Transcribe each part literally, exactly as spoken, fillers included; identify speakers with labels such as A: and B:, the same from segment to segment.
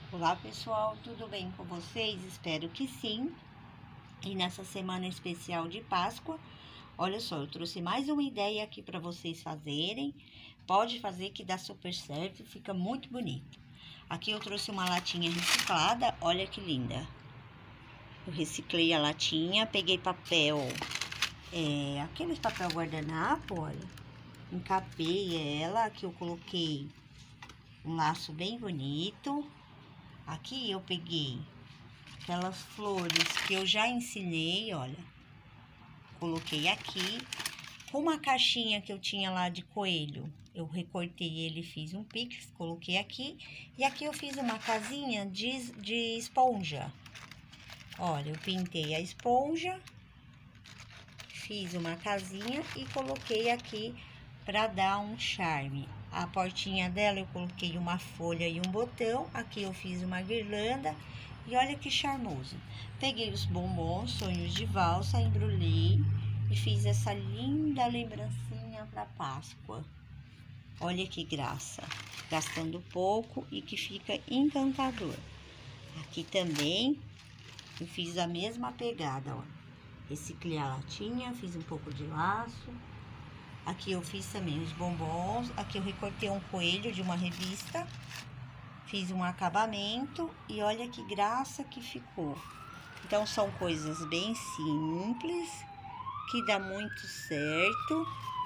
A: Olá pessoal, tudo bem com vocês? Espero que sim. E nessa semana especial de Páscoa, olha só, eu trouxe mais uma ideia aqui para vocês fazerem. Pode fazer que dá super certo, fica muito bonito. Aqui eu trouxe uma latinha reciclada, olha que linda. Eu reciclei a latinha, peguei papel, é, aquele papel guardanapo, olha. Encapei ela, aqui eu coloquei um laço bem bonito. Aqui eu peguei aquelas flores que eu já ensinei, olha. Coloquei aqui. Com uma caixinha que eu tinha lá de coelho, eu recortei ele, fiz um pix, coloquei aqui. E aqui eu fiz uma casinha de, de esponja. Olha, eu pintei a esponja, fiz uma casinha e coloquei aqui para dar um charme. A portinha dela eu coloquei uma folha e um botão. Aqui eu fiz uma guirlanda e olha que charmoso. Peguei os bombons, sonhos de valsa, embrulhei e fiz essa linda lembrancinha para Páscoa. Olha que graça, gastando pouco e que fica encantador. Aqui também eu fiz a mesma pegada, ó. Reciclei a latinha, fiz um pouco de laço. Aqui eu fiz também os bombons. Aqui eu recortei um coelho de uma revista. Fiz um acabamento e olha que graça que ficou. Então, são coisas bem simples, que dá muito certo.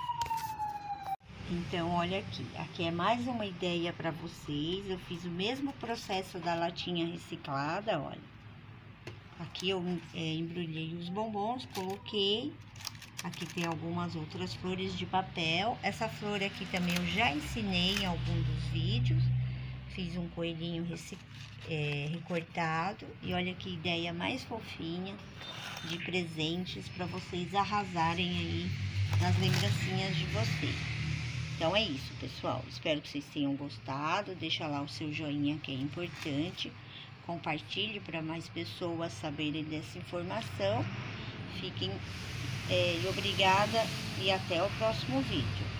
A: Então, olha aqui. Aqui é mais uma ideia para vocês. Eu fiz o mesmo processo da latinha reciclada, olha. Aqui eu é, embrulhei os bombons, coloquei. Aqui tem algumas outras flores de papel. Essa flor aqui também eu já ensinei em algum dos vídeos. Fiz um coelhinho é, recortado. E olha que ideia mais fofinha de presentes para vocês arrasarem aí nas lembrancinhas de vocês. Então é isso, pessoal. Espero que vocês tenham gostado. Deixa lá o seu joinha, que é importante. Compartilhe para mais pessoas saberem dessa informação. Fiquem É, obrigada e até o próximo vídeo.